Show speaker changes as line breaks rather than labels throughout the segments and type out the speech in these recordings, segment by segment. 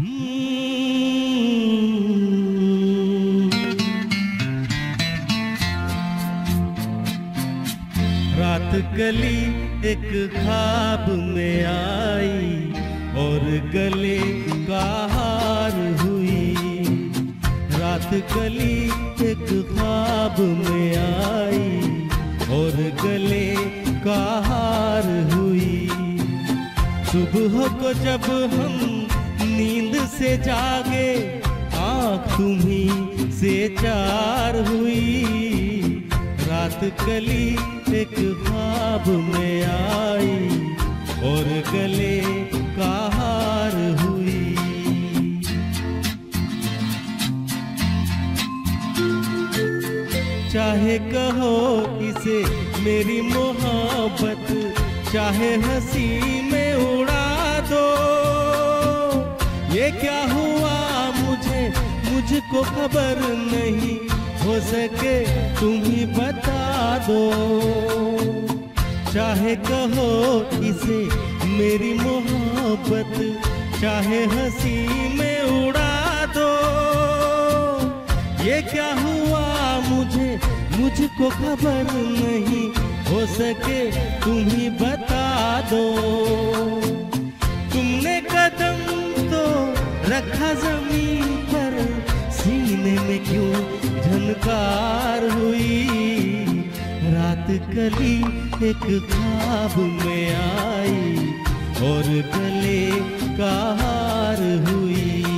रात कली एक ख्वाब में आई और गले का हार हुई। रात कली एक ख्वाब में आई और गले का हार हुई। सुबह को जब हम नींद से जागे, आँख तुम्हीं से चार हुई। रात कली एक ख्वाब में आई और गले का हार हुई। चाहे कहो इसे मेरी मोहब्बत, चाहे हंसी में उड़ा दो। ये क्या हुआ मुझको खबर नहीं, हो सके तुम ही बता दो। चाहे कहो इसे मेरी मोहब्बत, चाहे हंसी में उड़ा दो। ये क्या हुआ मुझको खबर नहीं, हो सके तुम ही बता दो। तुमने कदम तो रखा जमीन पर, सीने में क्यों झनकार हुई। रात कली एक ख्वाब में आई और गले का हार हुई।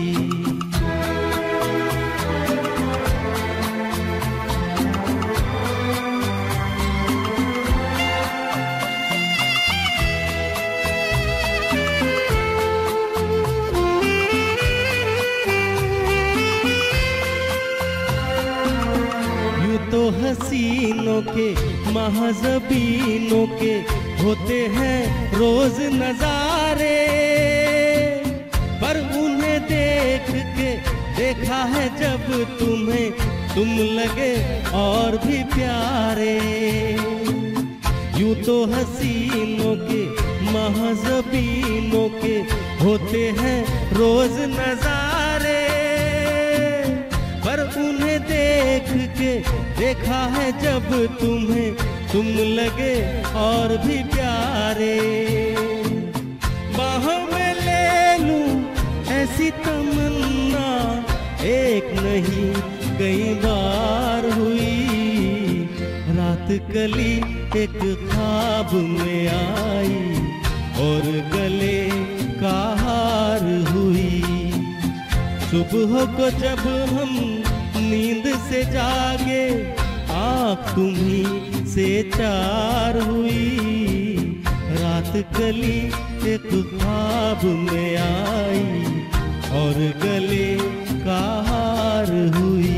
तो हसीनों के महज़बीनों के होते हैं रोज नजारे, पर उन्हें देख के देखा है जब तुम्हें, तुम लगे और भी प्यारे। यूं तो हसीनों के महज़बीनों के होते हैं रोज नजारे, पर उन्हें देख के देखा है जब तुम्हें, तुम लगे और भी प्यारे। बाहों में ले लूं ऐसी तमन्ना, एक नहीं कई बार हुई। रात कली एक ख्वाब में आई और गले का हार हुई। सुबह को जब हम नींद से जागे, आँख तुम्हीं से चार हुई। रात कली एक ख्वाब में आई और गले का हार हुई।